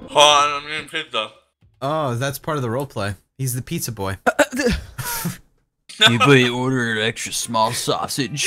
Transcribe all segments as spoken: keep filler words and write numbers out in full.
Hold on, I'm eating pizza. Oh, that's part of the roleplay. He's the pizza boy. You play order extra small sausage.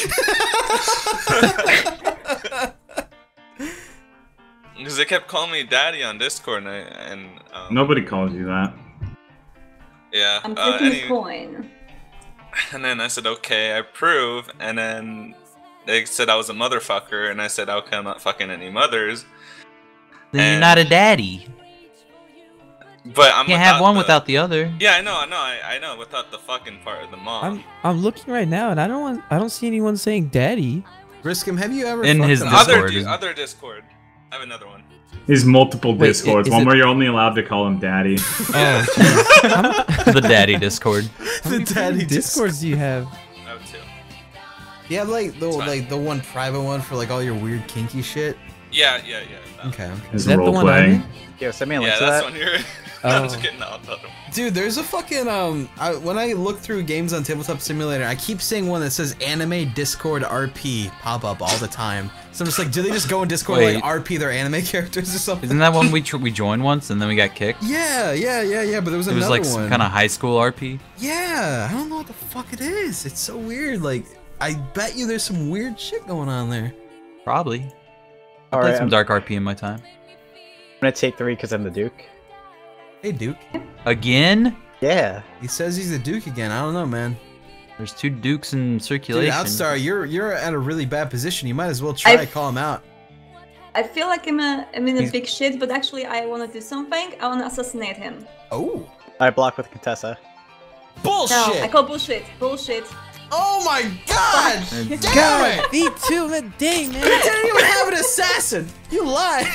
Because they kept calling me daddy on Discord, and, I, and um, Nobody calls you that. yeah. I'm uh, taking any, a coin. And then I said, okay, I approve. And then they said I was a motherfucker, and I said, okay, I'm not fucking any mothers. Then And- you're not a daddy. But I'm You can't have one the, without the other. Yeah, I know, I know, I, I know. Without the fucking part of the mom. I'm I'm looking right now, and I don't want I don't see anyone saying daddy. Griscom, have you ever In fucked his a Discord. other, mother? di- other Discord. I have another one. There's multiple Wait, discords. is One it- where you're only allowed to call him daddy. Oh, The daddy Discord. The daddy Discords do you have? Oh, two. You have like the It's fine. like the one private one for like all your weird kinky shit. Yeah, yeah, yeah. that- Okay. okay. Is that the one I'm in? Yo, send me a link Yeah, to that's that. when you're. Oh. I'm just kidding. No, the other one. Dude, there's a fucking um. I, when I look through games on Tabletop Simulator, I keep seeing one that says Anime Discord R P pop up all the time. So I'm just like, do they just go in Discord and, like Wait. R P their anime characters or something? Isn't that one we tr we joined once and then we got kicked? Yeah, yeah, yeah, yeah. But there was It was another like some one. kind of high school R P. Yeah, I don't know what the fuck it is. It's so weird. Like, I bet you there's some weird shit going on there. Probably. I All played right, some I'm, dark R P in my time. I'm gonna take three because I'm the Duke. Hey, Duke. Again? Yeah. He says he's the Duke again. I don't know, man. There's two Dukes in Dude, circulation. Outstar, you're you're at a really bad position. You might as well try I- to call him out. I feel like I'm, a, I'm in a He's- big shit, but actually I want to do something. I want to assassinate him. Oh, I block with Contessa. bullshit! No, I call bullshit. Bullshit. Oh my god! Damn God, it! V two, man, dang, man. I didn't even have an assassin. You lied.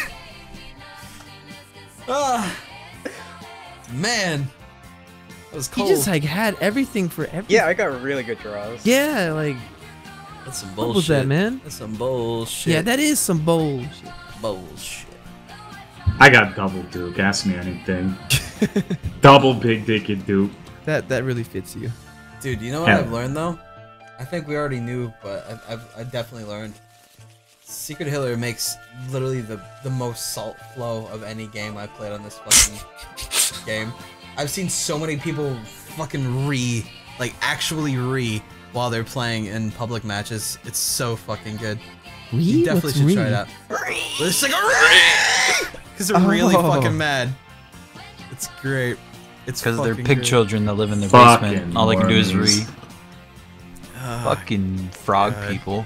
Ah, man, that was He cold. just like had everything for everything. Yeah, I got really good draws. Yeah, like That's some what was that, man? That's some bullshit. Yeah, that is some bullshit. bullshit. I got double Duke. Ask me anything. Double big dicked Duke. That that really fits you. Dude, you know what Yeah. I've learned though? I think we already knew, but I've, I've I definitely learned. Secret Hitler makes literally the the most salt flow of any game I've played on this fucking game. I've seen so many people fucking re, like actually re, while they're playing in public matches. It's so fucking good. Re? You definitely What's should re? try it out. It's like a because they're really Oh. fucking mad. It's great. It's Because they're fucking pig great. children that live in the Fucking basement. All they can do is Mormons. read. Ah, Fucking frog God. people.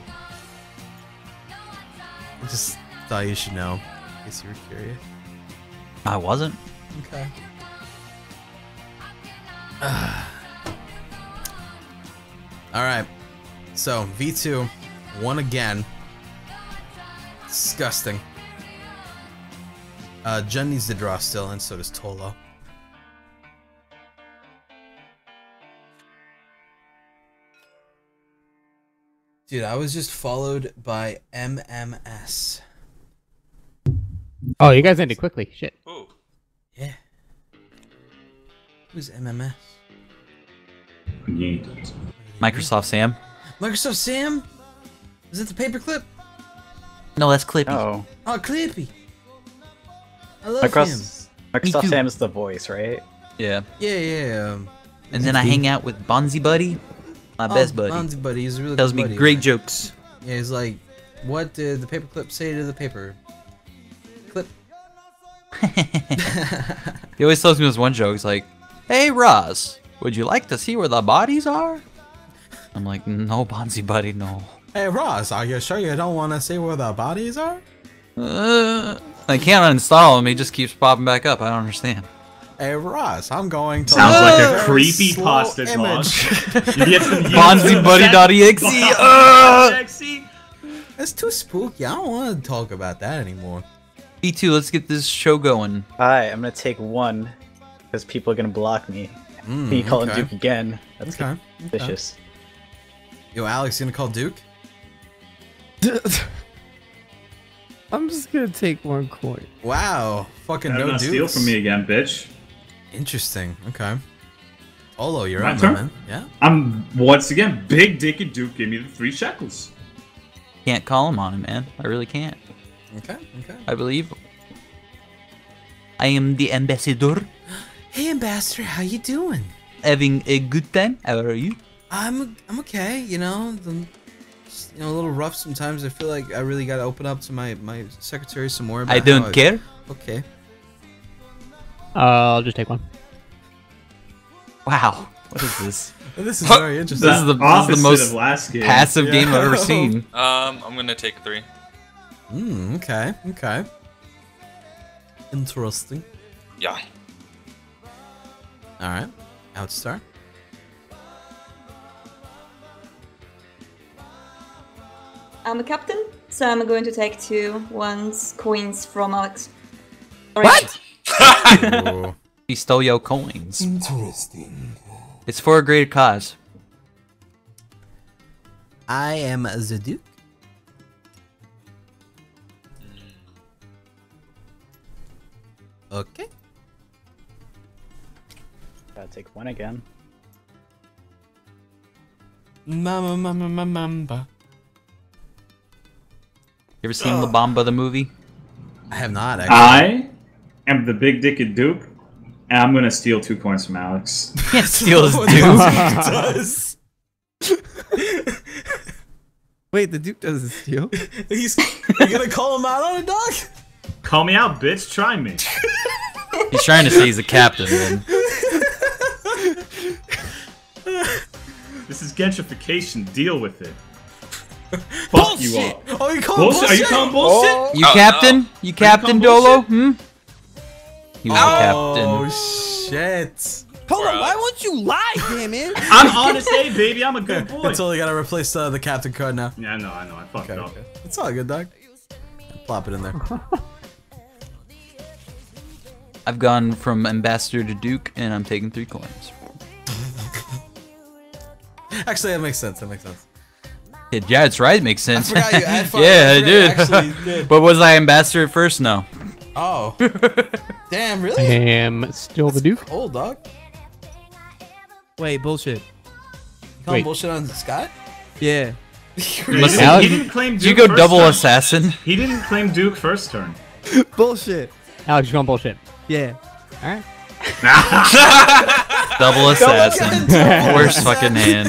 I just thought you should know, in case you were curious. I wasn't. Okay. Alright. So, V two won again. Disgusting. Uh, Jen needs to draw still, and so does Tolo. Dude, I was just followed by M M S. Oh, you guys ended quickly. Shit. Ooh. Yeah. Who's M M S? Yeet. Microsoft Sam. Microsoft Sam? Is it the paperclip? No, that's Clippy. Oh. Oh, Clippy. I love him. Microsoft, Microsoft too. Sam's the voice, right? Yeah. Yeah, yeah. Um, And then I hang out with Bonzi Buddy, my best oh, buddy. Bonzi buddy. He's a really Tells good me buddy, great man. jokes. Yeah, he's like, what did the paperclip say to the paper? Clip. He always tells me this one joke. He's like, "Hey, Ross, would you like to see where the bodies are?" I'm like, "No, Bonzi Buddy, no." Hey, Ross, are you sure you don't want to see where the bodies are? Uh, I can't uninstall him. He just keeps popping back up. I don't understand. Hey, Ross, I'm going to... Sounds like a Very creepy slow pasta dog. image. You get some BonziBuddy.exe. Uh! That's too spooky. I don't want to talk about that anymore. B two, let's get this show going. Alright, I'm gonna take one because people are gonna block me. Mm, you call okay. him Duke again. That's Okay, okay. vicious. Yo, Alex, you gonna call Duke? I'm just gonna take one coin. Wow. Fucking Better no not Dukes. steal from me again, bitch. Interesting. Okay. Olo, you're My up, turn? man. Yeah? I'm once again big dick Duke. Give me the three shekels. Can't call him on him, man. I really can't. Okay, okay. I believe. I am the ambassador. Hey, Ambassador, how you doing? Having a good time. How are you? I'm I'm okay. You know, the, just, you know, a little rough sometimes. I feel like I really got to open up to my my secretary some more. About I don't how care. Okay. Uh, I'll just take one. Wow. What is this? This is very interesting. This is the, this is opposite the most of last game. passive Yeah. game I've ever seen. Um, I'm gonna take three. Hmm. Okay. Okay. Interesting. Yeah. All right. Outstar. I'm a captain, so I'm going to take two ones coins from Alex. What? Oh, He stole your coins. interesting. It's for a greater cause. I am the Duke. Okay. Gotta take one again. Mama, mama, mama, mamba. You ever seen La Bamba the movie? I have not actually. I am the big dicked Duke, and I'm gonna steal two coins from Alex. You can't steal his What dude. the Duke does. Wait, the Duke doesn't steal. He's. You gonna call him out on it, dog? Call me out, bitch. Try me. He's trying to say he's a captain, man. This is gentrification. Deal with it. Fuck you all. Oh, you call Bullshit? Are you bullshit? calling bullshit? You Oh, captain? no. You captain, calling Dolo? Hmm? He was Oh the shit! Hold on, Bruh. why won't you lie, damn it? I'm honest, A, baby. I'm a good boy. I totally gotta replace uh, the captain card now. Yeah, I know, I know. I fucked Okay, up. okay. It's all good, dog. Plop it in there. captain. I've gone from ambassador to duke, and I'm taking three coins. Actually, that makes sense. That makes sense. Yeah, yeah, it's right. It makes sense. forgot you had fun. Yeah, I I did. actually did. But was I ambassador at first? No. Oh. Damn, I really? am still the Duke. Old dog. Wait, bullshit. You call Wait. bullshit on Scott? Yeah. He Must- didn't, Alex- he didn't claim Duke Did you go first double turn. assassin? He didn't claim Duke first turn. Bullshit. Alex, you're going bullshit. Yeah. Alright. Double assassin. Worst fucking hand.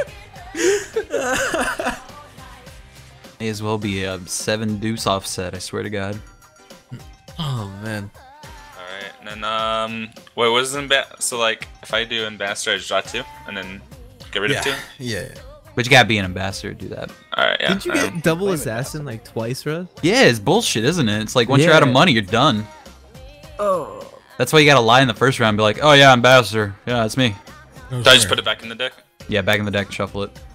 May as well be a seven deuce offset, I swear to God. Oh man. Alright, and then, um, wait, what is amba- so, like, if I do ambassador, I just draw two, and then get rid Yeah. of two? Yeah. But you gotta be an ambassador to do that. Alright, yeah. Didn't you um, get double assassin like twice, Russ? Yeah, it's bullshit, isn't it? It's like once you're out of Yeah. money, you're done. Oh. That's why you gotta lie in the first round and be like, oh yeah, ambassador. Yeah, that's me. Did I just put it back in the deck? Yeah, back in the deck, shuffle it.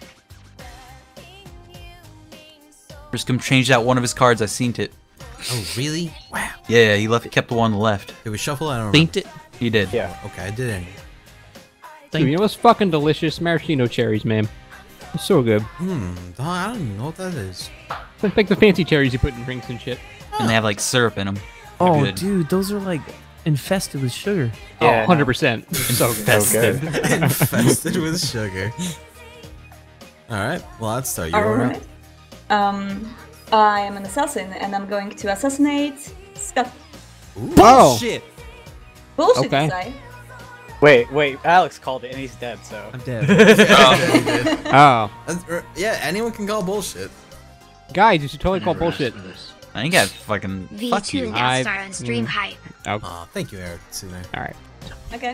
Just come change out one of his cards, I seen it. Oh really? Wow. Yeah, he left kept the one left. Did we shuffle? I don't remember. Faint it. He did. Yeah. Okay, I did it. Dude, you know what's fucking delicious? Maraschino cherries, man. It's so good. Hmm. I don't even know what that is. It's like the fancy cherries you put in drinks and shit. And they have like syrup in them. Oh, good. dude, those are like infested with sugar. Yeah, Oh, one hundred percent. So good. Festive. Infested with sugar. All right. Well, let's start. You're up. Alright. Um, I am an assassin, and I'm going to assassinate Scott. Oh, Bullshit, Okay. you say? Wait, wait. Alex called it, and he's dead. So I'm dead. Um, Oh, That's- er, Yeah, anyone can call bullshit. guys, you should totally call bullshit. I ain't got fucking fuck V two you. now I- star on Stream mm. Hype. Oh, Aw, thank you, Eric. See there. all right. Okay.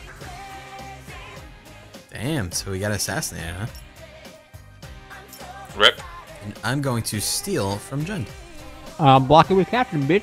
Damn. So we got assassinated, huh? rip. And I'm going to steal from Jen. Um, block it with captain, bitch.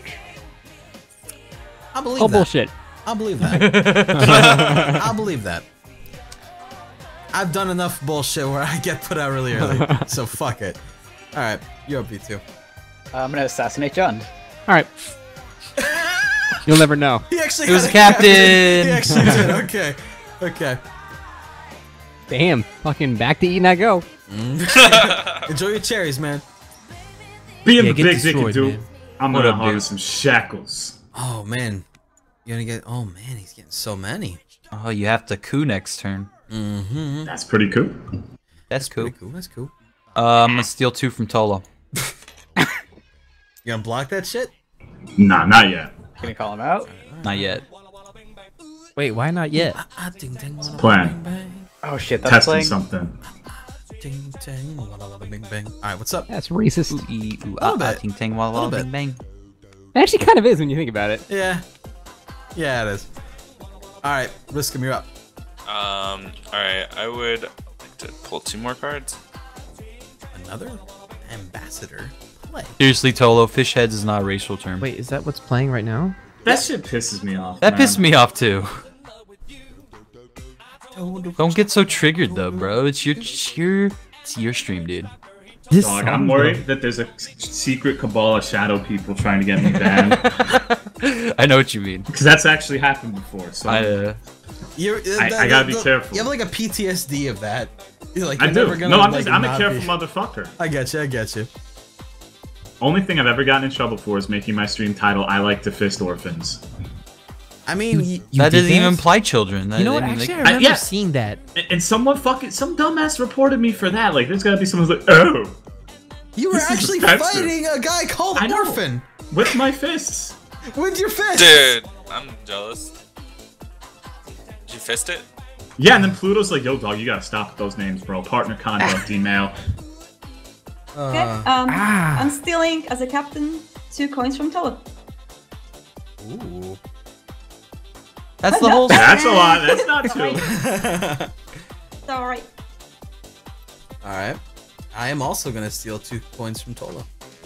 I believe Call that. bullshit. I'll believe that. I'll believe that. I've done enough bullshit where I get put out really early, so fuck it. All right, you're up, B two. I'm gonna assassinate John. All right. You'll never know. He actually It was had a captain. He actually did. Okay, okay. Damn. Fucking back to eating I go. Enjoy your cherries, man. Being Yeah, the get big dicked destroyed, Duke, man. I'm What gonna up, dude? harvest some shackles. Oh man, you're gonna get. Oh man, he's getting so many. Oh, you have to coup next turn. Mm-hmm. That's pretty cool. That's cool. Pretty cool. That's cool. Uh, I'm gonna steal two from Tolo. You gonna block that shit? Nah, not yet. Can you call him out? Not yet. Wait, why not yet? Ah, ding, ding, wada, Plan. bing, bang. Oh shit, that's Testing playing. something. Ding, ding, wada, wada, bing, bang. All right, what's up? That's racist. Ooh, ee, ooh, Little ah, ah, bit. ting, tang, walla, walla, Little bing, bang. It actually kind of is when you think about it. Yeah. Yeah, it is. All right, Riskum, you're up. Um. All right. I would like to pull two more cards. Another ambassador play. Seriously, Tolo, fish heads is not a racial term. Wait, is that what's playing right now? That shit pisses me off. That man. pissed me off too. Don't get so triggered though, bro. It's your, it's your, it's your stream, dude. This Dog, song, I'm worried that there's a secret cabal of shadow people trying to get me banned. I know what you mean. Because that's actually happened before. So I, uh, You're, uh, I- that- I gotta be the- careful. You have like a P T S D of that. You're like, I you're do. never gonna, No, I'm like, just I'm a not careful be- motherfucker. I get you. I get you. Only thing I've ever gotten in trouble for is making my stream title "I like to fist orphans." I mean, y- You that did doesn't even that? imply children. That, You know what? I mean, Actually, I like- remember yeah. seeing that. And, and someone fucking some dumbass reported me for that. Like, there's gotta be someone who's like, "Oh, you were This is actually offensive. fighting a guy called I know. Orphan with my fists." with your fist. Dude, I'm jealous. Did you fist it? Yeah, and then Pluto's like, "Yo, dog, you gotta stop with those names, bro. Partner conduct email." Okay. Uh, Um, ah. I'm stealing as a captain two coins from Tolo. ooh. That's the whole. That's a lot. That's not two. Sorry. All right. I am also gonna steal two points from Tolo.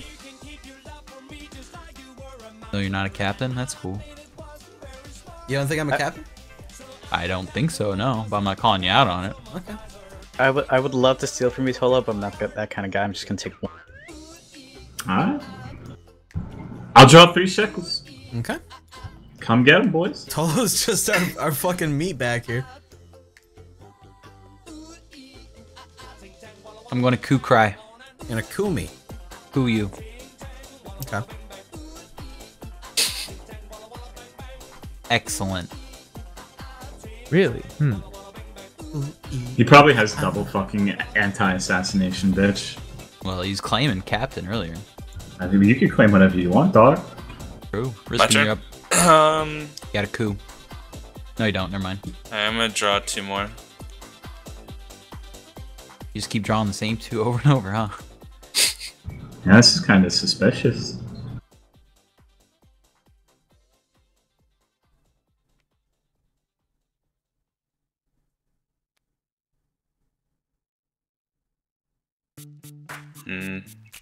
No, you're not a captain. That's cool. You don't think I'm a captain? I don't think so. No, but I'm not calling you out on it. Okay. I would I would love to steal from you, Tolo, but I'm not that that kind of guy. I'm just gonna take one. Alright. I'll draw three shekels. Okay. Come get 'em, boys. Tolo's just our, our fucking meat back here. I'm going to coo cry. You're gonna coo me. Coo you. Okay. Excellent. Really? Hmm. He probably has double fucking anti-assassination, bitch. Well, he's claiming captain earlier. I mean, you can claim whatever you want, dog. True. My Risking turn? you up. Um. You got a coup. No, you don't. Never mind. I'm gonna draw two more. You just keep drawing the same two over and over, huh? Yeah, this is kind of suspicious. Hmm.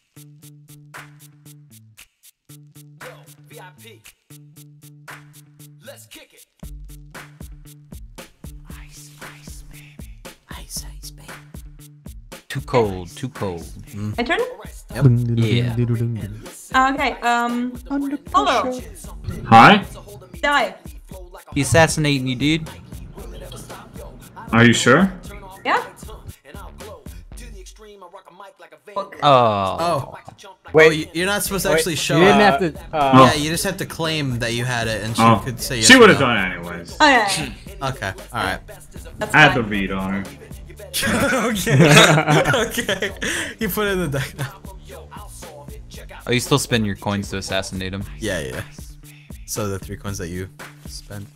Too cold. Too cold. My turn? Yeah. Okay, um. Follow. Hi? Die. He assassinating you, dude. Are you sure? Yeah? Oh. Oh. Wait, Oh, you- you're not supposed to Wait, actually show You didn't up. have to. Uh, Oh. Yeah, you just have to claim that you had it, and she Oh. could say yes She or would have no. done it anyways. Oh, yeah, yeah, yeah. Okay, alright. That's I had the fine. read on her. okay. okay. You put it in the deck now. Oh, you still spend your coins to assassinate him. Yeah, yeah. So the three coins that you spend.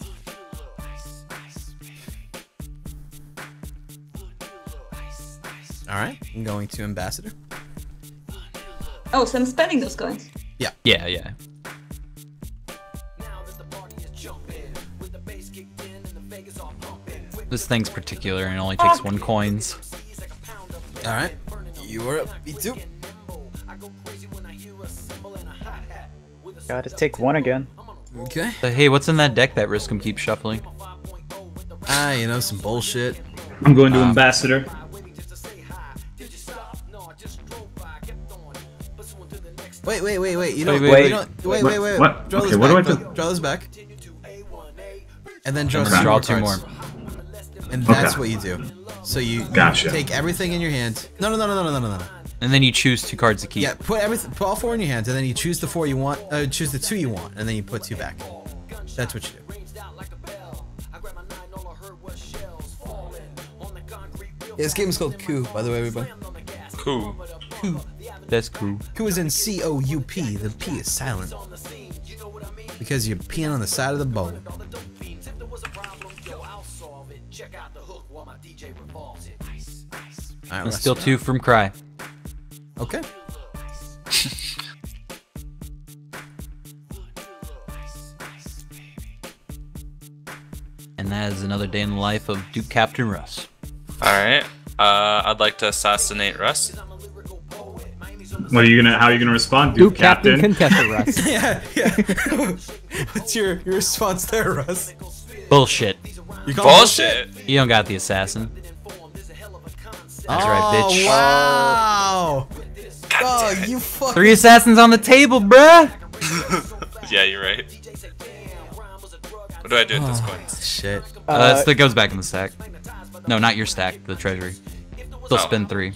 Alright, I'm going to Ambassador. Oh, so I'm spending those coins. Yeah, yeah. This thing's particular and it only takes one coins. Alright, you are up. Me too. gotta take one again. Okay. So, hey, what's in that deck that Riskum keeps shuffling? Ah, you know, some bullshit. I'm going to Ambassador. Wait, wait, wait, wait. You don't. Wait, Wait, wait, you don't, wait, What- wait, wait. what? Draw Okay, this what back. do I Draw, do? draw this back. And then draw And two draw more two cards. more. And that's Okay. what you do. So you, you Gotcha. take everything in your hand. No, no, no, no, no, no, no, no. And then you choose two cards to keep. Yeah, put everything, put all four in your hands, and then you choose the four you want. Uh, choose the two you want, and then you put two back. That's what you do. Yeah, this game is called Coup, by the way, everybody. Cool. That's cool. Coup is in C O U P. The P is silent. Because because you're peeing on the side of the boat. Alright, And still two from Cry. Okay. And that is another day in the life of Duke Captain Russ. Alright. Uh, I'd like to assassinate Russ. What are you gonna? How are you gonna respond, Duke, Duke Captain Captain? Contessa Russ. yeah, yeah. What's your, your response there, Russ? Bullshit. You call Bullshit! You don't got the assassin. That's oh, right, bitch. Wow! Dog, you fucking. Three assassins on the table, bruh! Yeah, you're right. What do I do with this coins? Shit. Uh, it still goes back in the stack. No, not your stack, the treasury. Still Oh. spend three.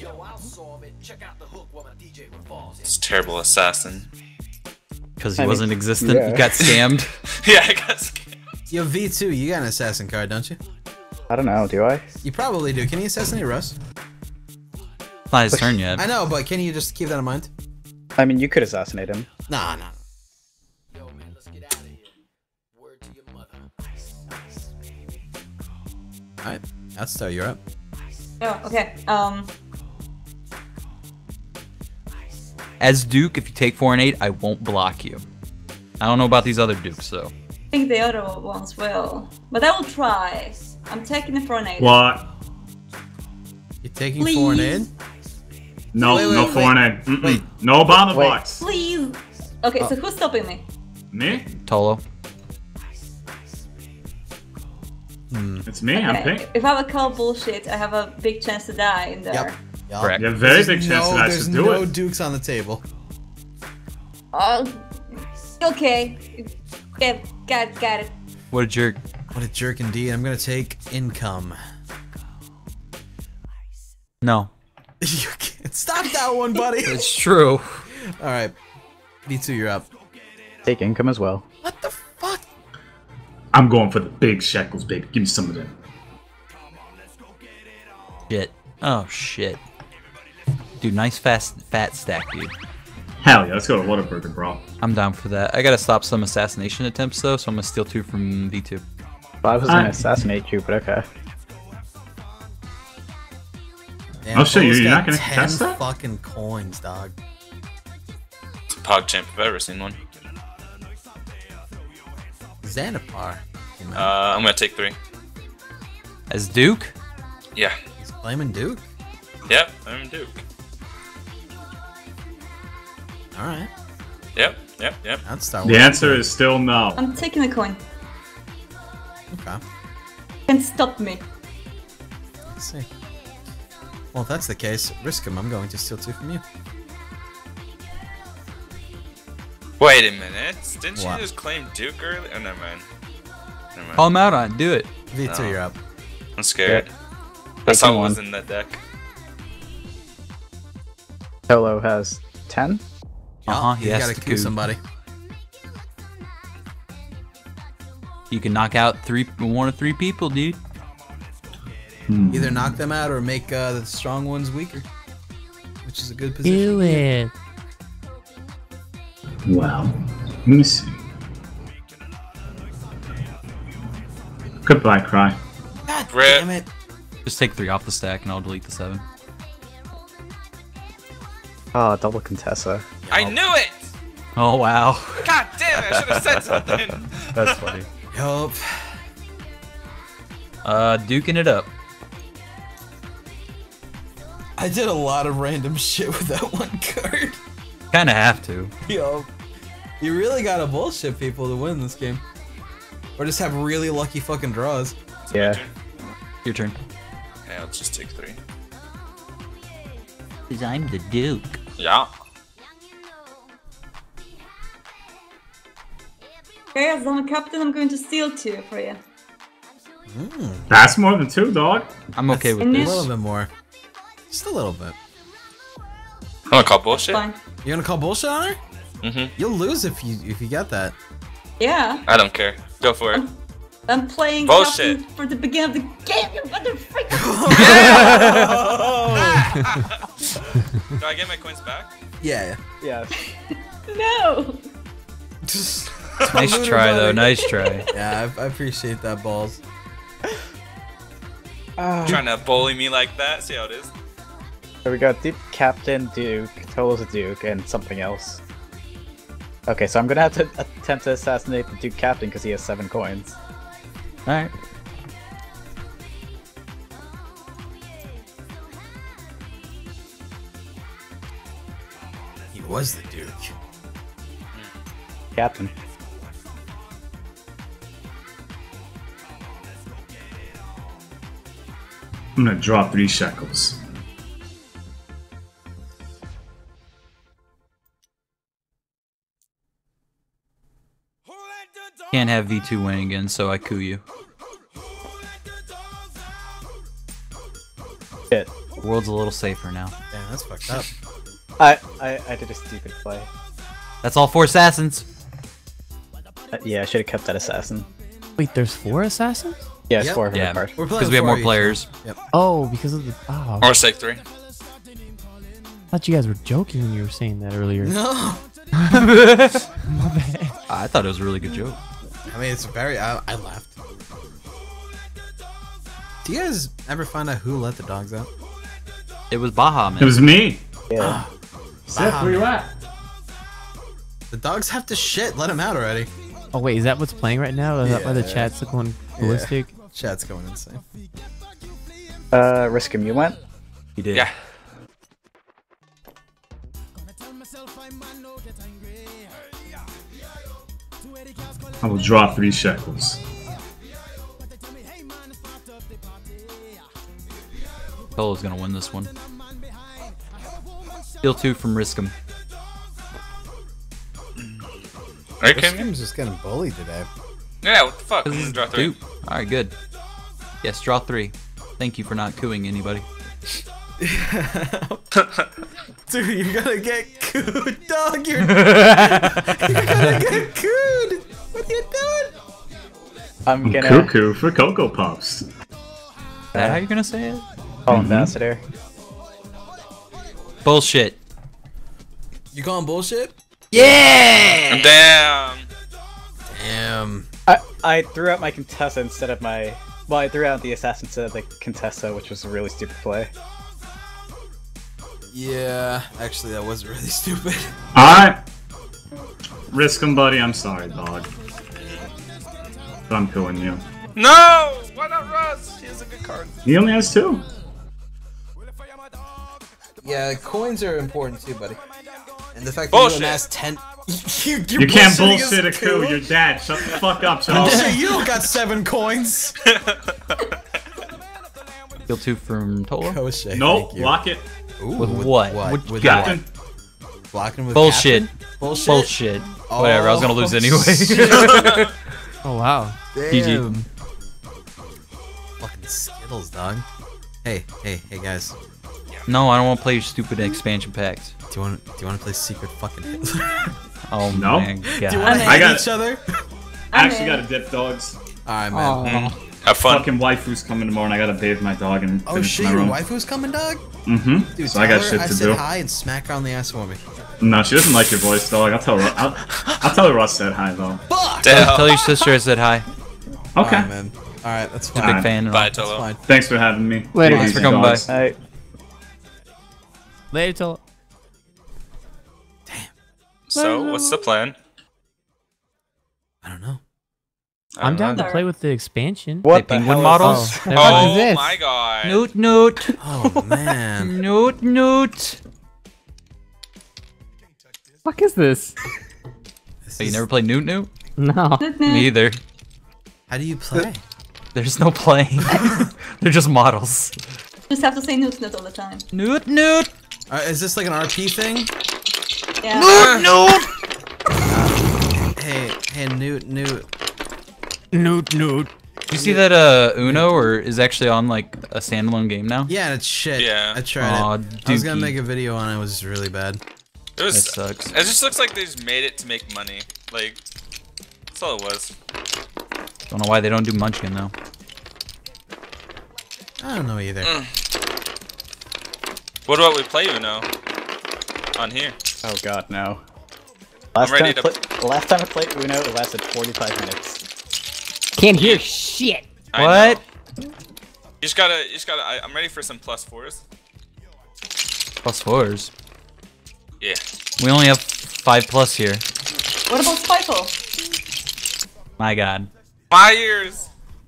It's a terrible assassin. Because he I mean, wasn't existent. yeah. You got scammed. Yeah, I got scammed. Yo, V two, you got an assassin card, don't you? I don't know, do I? You probably do. Can you assassinate Russ? It's not his turn yet. I know, but can you just keep that in mind? I mean, you could assassinate him. Nah, nah. Alright, that's start. You're up. Oh, okay. Um, As Duke, if you take four and eight, I won't block you. I don't know about these other Dukes, though. I think the other ones will, but I will try. I'm taking it for an eight. What? You're taking four and eight? Please. No, Wait, wait, no wait. foreign aid. Mm-mm. Wait. No Obama Wait. box. Please. Okay, so who's stopping me? Me? Tolo. It's me. I'm Okay. pink. If I have a call bullshit, I have a big chance to die in there. Yep. Yep. Correct. You have a very There's big chance no, that I there's should do no it. dukes on the table. Oh, okay. Yeah, got, got it. What a jerk. What a jerk indeed. I'm gonna take income. No. You can't stop that one, buddy. It's true. Alright. V two, you're up. Take income as well. What the fuck? I'm going for the big shekels, baby. Give me some of them. Shit. Oh, shit. Dude, nice fast fat stack, dude. Hell yeah, let's go to Whataburger, bro. I'm down for that. I gotta stop some assassination attempts, though, so I'm gonna steal two from V two. Well, I was gonna I- assassinate you, but okay. Damn, Oh, shit, Bo's you're got not gonna ten contest that? fucking coins, dog. It's a PogChamp if I've ever seen one. Xanapar. You know, Uh, I'm gonna take three. As Duke? Yeah. he's claiming Duke. Yep, I'm Duke. Alright. Yep, yep, yep. That's start. The answer is still no. I'm taking the coin. Okay. Can't stop me. Let's see. Well, if that's the case, risk him. I'm going to steal two from you. Wait a minute. Didn't What? you just claim Duke earlier? Oh, never mind. Never mind. Call him out on it. Do it. V two, No. you're up. I'm scared. Yeah. I saw Taking what was one. in that deck. Tolo has ten. Uh-huh, He's he has gotta to coup coup. somebody. You can knock out three, one or three people, dude. Either knock them out or make uh, the strong ones weaker. Which is a good position. Do it. Wow. Let me see. Goodbye, Cry. God Rip. damn it. Just take three off the stack and I'll delete the seven. Oh, double Contessa. I knew it! Oh, wow. God damn it, I should have said something. That's funny. Yup. Uh, duking it up. I did a lot of random shit with that one card. Kinda have to. Yo. You really gotta bullshit people to win this game. Or just have really lucky fucking draws. Yeah. Your turn. Okay, I'll just take three. Because I'm the Duke. Yeah. Okay, as I'm a captain, I'm going to steal two for you. That's more than two, dog. I'm okay with And A this. little bit more. Just a little bit. I'm gonna call bullshit. Fine. You gonna call bullshit on her? Mm-hmm. You'll lose if you if you get that. Yeah, I don't care. Go for it. I'm playing Bullshit. captain for the beginning of the game, you motherfucker! Do I get my coins back? Yeah. Yeah. No! Nice Lunar try though. body. Nice try. Yeah, I, I appreciate that, balls. Ah. Trying to bully me like that. See how it is. So we got Duke, Captain, Duke, Tolo's a Duke, and something else. Okay, so I'm gonna have to attempt to assassinate the Duke Captain because he has seven coins. All right. He was the Duke. Captain. I'm gonna draw three shekels. Can't have V two win again, so I coup you. Shit. The world's a little safer now. Damn, that's fucked up. I, I I did a stupid play. That's all four assassins. Uh, yeah, I should have kept that assassin. Wait, there's four assassins? Yeah, it's Yep. four of Yeah, the card. We're playing because we have four more each. players. Yep. Oh, because of the. Oh, I Or Sake three. thought you guys were joking when you were saying that earlier. No. My bad. I thought it was a really good joke. I mean, it's very. I, I laughed. Do you guys ever find out who let the dogs out? It was Baja, It man. was me. Yeah. Seth, where you at? The dogs have to shit. Let them out already. Oh wait, is that what's playing right now? Is that why the Yeah. chat's going ballistic? Chat's going insane. Uh, Riskum, you went? He did. Yeah. I will draw three shekels. Polo's gonna win this one. Steal two from Riskum. Are you This kidding me? game's just getting bullied today. Yeah, what the fuck? I'm This gonna is draw three. Duke. All right, good. Yes, draw three. Thank you for not cooing anybody. Dude, you're gonna get cooed, dog. You're, you're gonna get cooed. What are you doing? I'm I'm gonna cuckoo for Cocoa Puffs. Is that how you're gonna say it? call Mhm. Ambassador. Bullshit. You calling bullshit? Yeah! Damn. Damn. I, I threw out my Contessa instead of my... Well, I threw out the Assassin instead of the Contessa, which was a really stupid play. Yeah, actually, that was really stupid. Alright. Risk 'em, buddy. I'm sorry, dog. But I'm killing you. No! Why not Russ? He has a good card. He only has two. Yeah, coins are important too, buddy. And the fact that Bullshit. you amassed ten. you, you're You can't bullshitting bullshit a us, coup. You're dead. Shut the fuck up, Oh, Charles. shit, you don't got seven coins. Steal two from Tolo. Oh shit. Nope. thank you. Block it. Ooh, With what? What? What you With got? Captain. Blocking with Bullshit. Captain? Bullshit. Bullshit. Whatever. I was gonna lose Oh, anyway. shit. Oh wow. G G. Damn. Fucking Skittles, dog. Hey, hey, hey, guys. No, I don't want to play your stupid expansion packs. Do you want? Do you want to play Secret Fucking Hitler? Oh No. my do you want god. to I hate got each other? I actually in. got a dip, dogs. All right, man. Aw. Have fun. Fucking waifu's coming tomorrow, and I gotta bathe my dog and Oh finish shit, my your room. waifu's coming, dog. Mm-hmm. Dude, So I got tell her shit I to said do. hi and smack her on the ass for me. No, she doesn't like your voice, dog. I'll tell her. I'll, I'll tell her Russ said hi though. Fuck. Damn. Tell your sister I said hi. Okay. All right, man. All right, that's She's a fine. big Alright. fan. and Bye, all. That's Tolo. fine. Thanks for having me. Later. Take it Thanks for easy, coming dogs. by. Alright. Later, till. So, what's the plan? I don't know. I I'm don't down know. to play with the expansion. What the penguin hell models? Is Oh, this? what is Oh this? my god. Noot noot. Oh man. Noot noot. Fuck is this? This Oh, you is- never played Noot Noot? No. Me either. How do you play? There's no playing. They're just models. Just have to say Noot Noot all the time. Noot Noot. Uh, is this like an R P thing? Yeah. Noot Noot. Hey, hey, Newt, Newt. Noot noot. You see that uh Uno or is actually on like a standalone game now? Yeah, it's shit. Yeah. I tried Aw, it. I was gonna Dookie. make a video on it. It was really bad. It That was. sucks. It just looks like they just made it to make money. Like, that's all it was. Don't know why they don't do Munchkin though. I don't know either. What about we play Uno on here? Oh god, no. Last I'm ready time, to. I pla- The last time I played Uno, it lasted forty-five minutes. Can't hear shit. I What? know. You just gotta, you just gotta. I, I'm ready for some plus fours. Plus fours. Yeah. We only have five plus here. What about Spiteful? My god. Fires.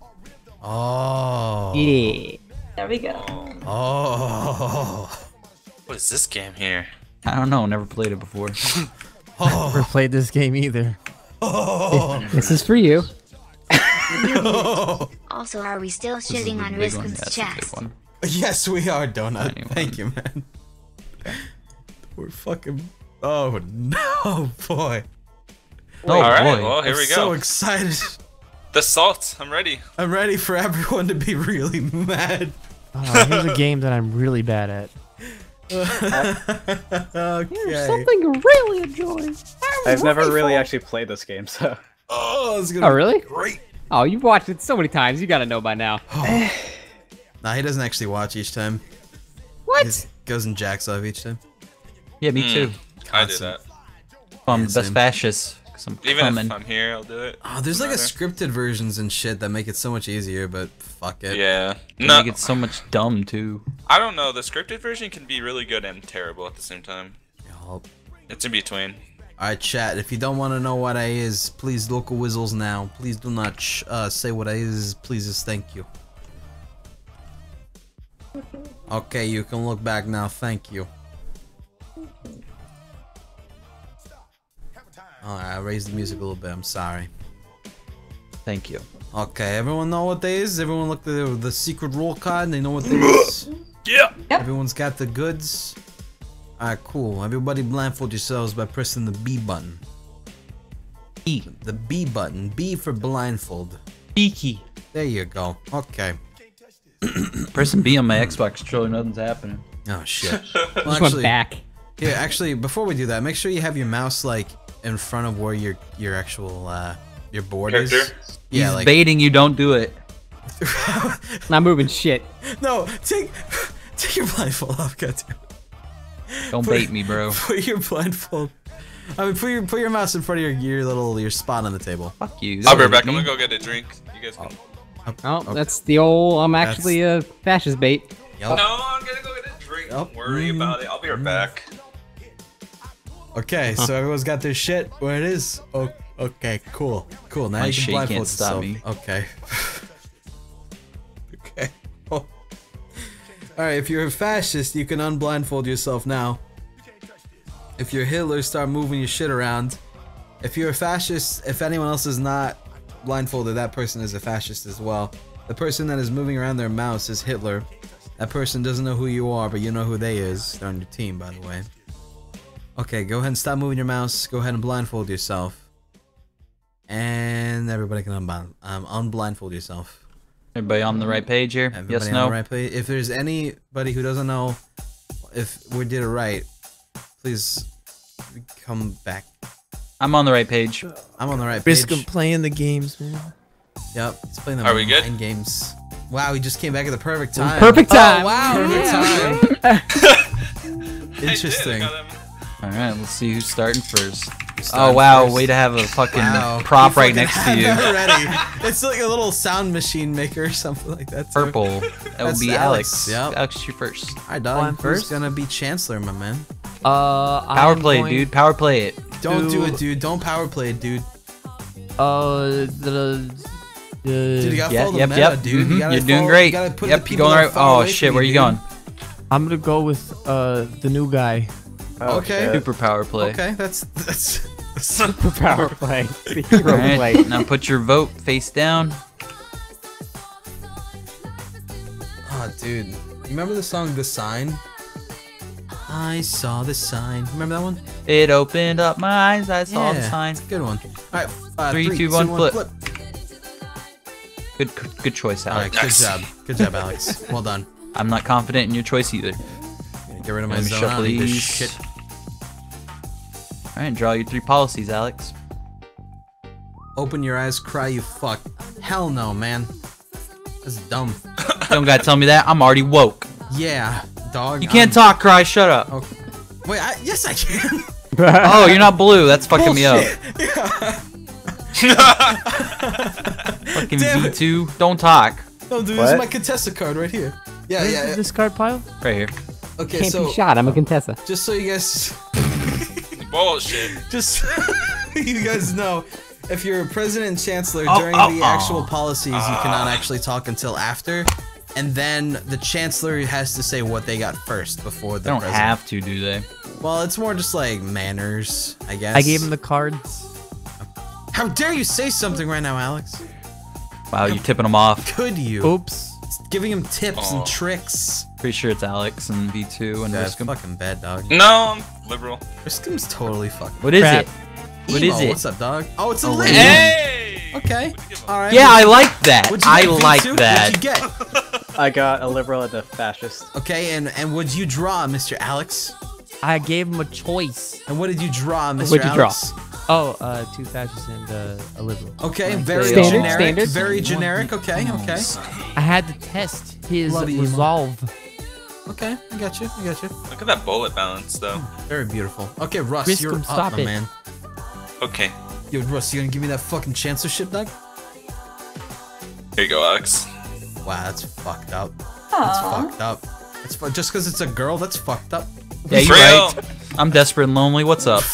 Oh. Yeah. There we go. Oh. What is this game here? I don't know. Never played it before. Never played this game either. Oh. This is for you. Also, are we still This is shitting the on big one. Riskin's Yeah, that's a big chest? one. Yes, we are, Donut. Anyone. Thank you, man. We're fucking. Oh no, boy. Oh All right. boy. Well, here I'm we go. so excited. The salt. I'm ready. I'm ready for everyone to be really mad. Oh, here's a game that I'm really bad at. Okay. Something to really enjoy. I've never really actually played this game, so. Oh, it's gonna Oh, be really? great. Oh, you've watched it so many times. You gotta know by now. Nah, he doesn't actually watch each time. What? He goes and jacks off each time. Yeah, me Mm. too. I do that. I'm Yeah, the best same. fascist. Cause I'm Even coming. if I'm here, I'll do it. Oh, there's like a Doesn't scripted versions and shit that make it so much easier, but fuck it. Yeah. They No, make it so much dumb too. I don't know. The scripted version can be really good and terrible at the same time. Yup. It's in between. Alright, chat, if you don't want to know what I is, please local whistles now. Please do not sh uh, say what I is. Please just thank you. Okay, you can look back now. Thank you. Alright, I raised the music a little bit. I'm sorry. Thank you. Okay, everyone know what they is? Everyone look at the, the secret roll card and they know what they is? Yeah. Yep. Everyone's got the goods? Alright, cool. Everybody blindfold yourselves by pressing the B button. E. The B button. B for blindfold. Beaky. There you go. Okay. Pressing B on my Xbox controller, nothing's happening. Oh shit. Well, Just went back. yeah, actually, before we do that, make sure you have your mouse like in front of where your your actual uh your board is. Character? Yeah, He's like baiting you, don't do it. Not moving shit. no, take take your blindfold off, goddamn. Don't bait me, bro. Put your blindfold. I mean, put your put your mouse in front of your your little your spot on the table. Fuck you. I'll be right Don't back. bait I'm me. gonna go get a drink. You guys can. Oh, okay. that's the old. I'm actually a fascist bait. Yup. No, I'm gonna go get a drink. Don't Yup. worry Mm. about it. I'll be right back. Okay, so everyone's got their shit where it is. Oh, okay, cool, cool. Now My you shit can blindfold can't stop yourself. me. Okay. okay. Oh. All right, if you're a fascist, you can unblindfold yourself now. If you're Hitler, start moving your shit around. If you're a fascist, if anyone else is not blindfolded, that person is a fascist as well. The person that is moving around their mouse is Hitler. That person doesn't know who you are, but you know who they is. They're on your team, by the way. Okay, go ahead and stop moving your mouse. Go ahead and blindfold yourself. And everybody can unblind, um, unblindfold yourself. Everybody on the right page here? Everybody Yes, on no? the right page. If there's anybody who doesn't know if we did it right, please come back. I'm on the right page. I'm on the right Risk page. of playing the games, man. Yep, he's playing the Are we good? mind games. Wow, he just came back at the perfect time. Perfect time. Oh, wow, Yeah. perfect time. I did, I Interesting. got him. Alright, let's see who's starting first. Starting Oh wow, first. way to have a fucking Wow. prop You right fucking next to had you. that Already. It's like a little sound machine maker or something like that. too. Purple. That would That's be Alex, Alex. yep. Alex, you're first. Alright, dog. I'm Who's first? gonna be Chancellor, my man? Uh, Power I'm play, going dude. Power play it. Don't do to- it, dude. Don't power play it, dude. Uh, the. Dude, you the gotta Yeah, follow the yep, meta, yep. dude. You Mhm, gotta You're doing follow- great. You gotta put Yep, the you're people going that are right. far Oh away shit, from where are you dude. going? I'm gonna go with uh the new guy. Oh, Okay. shit. Super power play. Okay, that's that's. that's Super power play. The hero Alright, play. now put your vote face down. Oh, dude. You remember the song "The Sign"? I saw the sign. Remember that one? It opened up my eyes, I saw the Yeah, sign. it's a good one. All right, uh, Three, three, two, one, flip. flip. Good, good choice, All right, Alex. good job, good job, Alex. Well done. I'm not confident in your choice either. Gonna get rid of my Let me zone. shuffle I don't need this these. shit. Alright, draw your three policies, Alex. Open your eyes, cry, you fuck. Hell no, man. That's dumb. Don't gotta tell me that. I'm already woke. Yeah, dog. You can't I'm- talk, Cry. Shut up. Oh, wait, I, yes I can. Oh, you're not blue. That's fucking me up. Fucking Damn V it. two. Don't talk. No, dude, this What? is my Contessa card right here. Yeah, Where's yeah. the yeah. discard pile? Right here. Okay, Can't so be shot. I'm a Contessa. just so you guys, Bullshit. just so you guys know, if you're a president and chancellor Oh, during oh, the oh. actual policies, you cannot actually talk until after, and then the chancellor has to say what they got first before the They don't president. have to, do they? Well, it's more just like manners, I guess. I gave him the cards. How dare you say something right now, Alex? Wow, you're tipping them off. Could you? Oops. Giving him tips Aw. and tricks. Pretty sure it's Alex and V two and That's Riskum. fucking bad, dog. No, I'm liberal. Riskum's totally fucking. What is Crap. it? What Emo, is it? What's up, dog? Oh, it's a Oh, lady. Hey! Okay. All right. Yeah, I like that. What'd you I get, V two? like What'd that. you get? I got a liberal and a fascist. Okay, and and would you draw, Mister Alex? I gave him a choice. And what did you draw, Mister What'd you draw? Alex? Oh, uh, two fascists and uh, a liberal. Okay, Like, very they all- Standard, generic. standard. Very generic. Okay, okay. I had to test his Bloody emo. resolve. Okay, I got you. I got you. Look at that bullet balance, though. Very beautiful. Okay, Russ, Riskum, you're up, stop my it. man. Okay, Yo, Russ, you gonna give me that fucking chancellorship, dog? here you go, Alex. Wow, that's fucked up. That's Aww. fucked up. That's fu- just because it's a girl. That's fucked up. Yeah, you're Real. right. I'm desperate and lonely. What's up?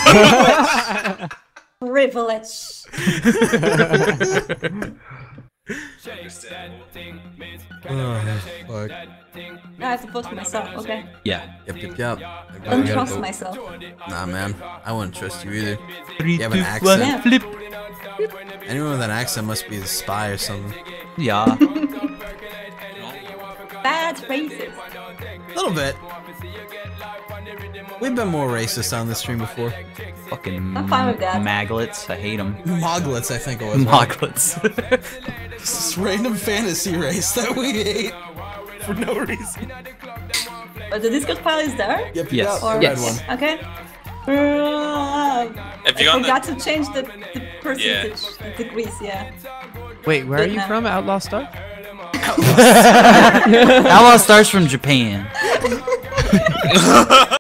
Privilege. Oh, fuck. I have to vote for myself, okay? Yeah. Yep, yep, yep. I Everybody don't gotta trust vote. myself. Nah, man. I wouldn't trust you either. Three, You have an two, accent. one, flip. Anyone with an accent must be a spy or something. Yeah. Bad racist. A little bit. We've been more racist on this stream before. Fucking I'm fine with that. maglets. I hate them. Moglets, I think it was. right? Moglets. This random fantasy race that we hate for no reason. But the Discord file is there? Yep, you Yes. got the Yes. red one. Okay. Uh, If I you on forgot the, to change the, the percentage, the degrees, yeah. Wait, where are you No. from? Outlaw Star? Outlaw Stars from Japan.